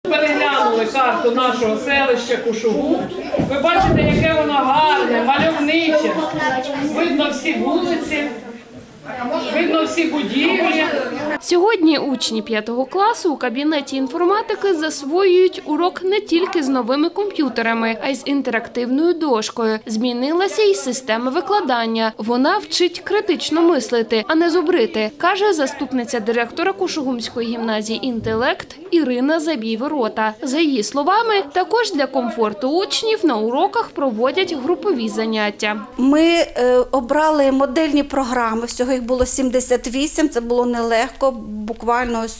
Переглянули карту нашого селища Кушугум. Ви бачите, яке воно гарне, мальовниче. Видно всі вулиці, видно всі будівлі. Сьогодні учні 5 класу у кабінеті інформатики засвоюють урок не тільки з новими комп'ютерами, а й з інтерактивною дошкою. Змінилася й система викладання. Вона вчить критично мислити, а не зубрити, каже заступниця директора Кушугумської гімназії «Інтелект» Ірина Забій-Ворота. За її словами, також для комфорту учнів на уроках проводять групові заняття. Ми обрали модельні програми, всього їх було 78, це було нелегко, буквально ось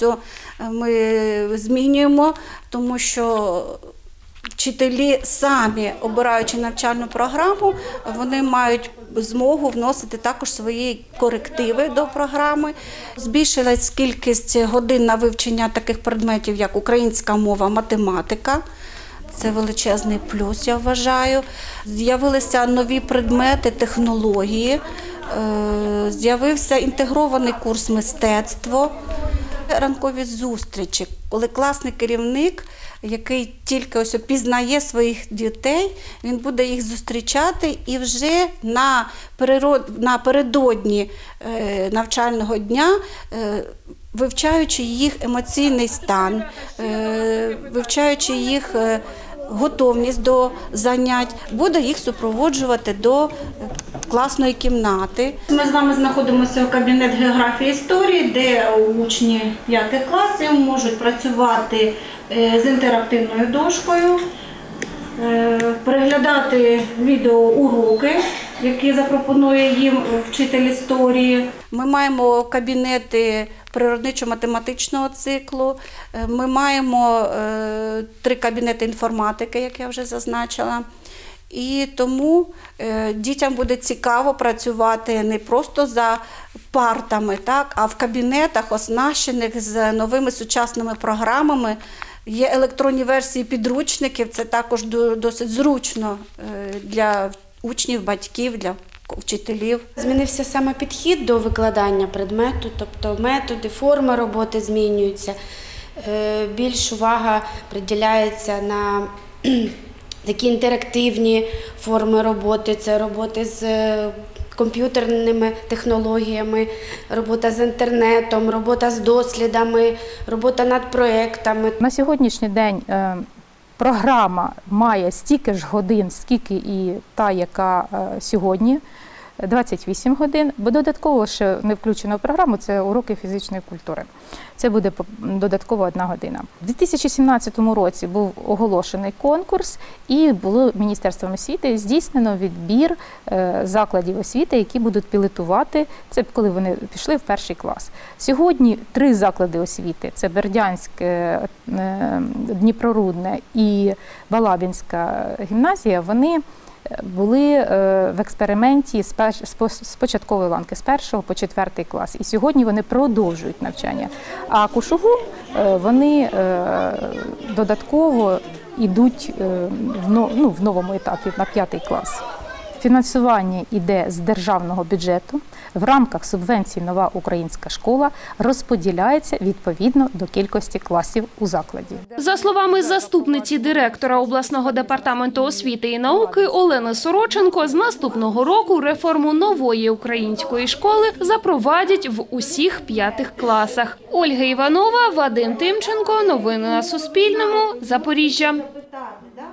ми змінюємо, тому що вчителі самі, обираючи навчальну програму, вони мають змогу вносити також свої корективи до програми. Збільшилась кількість годин на вивчення таких предметів, як українська мова, математика. Це величезний плюс, я вважаю. З'явилися нові предмети, технології, з'явився інтегрований курс мистецтво, ранкові зустрічі, коли класний керівник, який тільки ось пізнає своїх дітей, він буде їх зустрічати і вже напередодні навчального дня, вивчаючи їх емоційний стан, вивчаючи їх готовність до занять, буде їх супроводжувати до класної кімнати. Ми з вами знаходимося у кабінет географії і історії, де учні 5 класів можуть працювати з інтерактивною дошкою, переглядати відеоуроки, які запропонує їм вчитель історії. Ми маємо кабінети природничо-математичного циклу, ми маємо 3 кабінети інформатики, як я вже зазначила. І тому дітям буде цікаво працювати не просто за партами, так, а в кабінетах, оснащених з новими сучасними програмами. Є електронні версії підручників, це також досить зручно для учнів, батьків, для вчителів. Змінився саме підхід до викладання предмету, тобто методи, форми роботи змінюються. Більш увага приділяється на такі інтерактивні форми роботи, це роботи з комп'ютерними технологіями, робота з інтернетом, робота з дослідами, робота над проєктами. На сьогоднішній день програма має стільки ж годин, скільки і та, яка сьогодні, 28 годин, бо додатково ще не включено в програму, це уроки фізичної культури. Це буде додатково 1 година. У 2017 році був оголошений конкурс і було Міністерством освіти здійснено відбір закладів освіти, які будуть пілотувати, це коли вони пішли в 1 клас. Сьогодні 3 заклади освіти, це Бердянськ, Дніпрорудне і Балабінська гімназія, вони були в експерименті з початкової ланки, з 1 по 4 клас. І сьогодні вони продовжують навчання. А Кушугум, вони додатково йдуть в новому етапі на 5 клас. Фінансування йде з державного бюджету, в рамках субвенції «Нова українська школа» розподіляється відповідно до кількості класів у закладі. За словами заступниці директора обласного департаменту освіти і науки Олени Сороченко, з наступного року реформу нової української школи запровадять в усіх 5 класах. Ольга Іванова, Вадим Тимченко. Новини на Суспільному. Запоріжжя.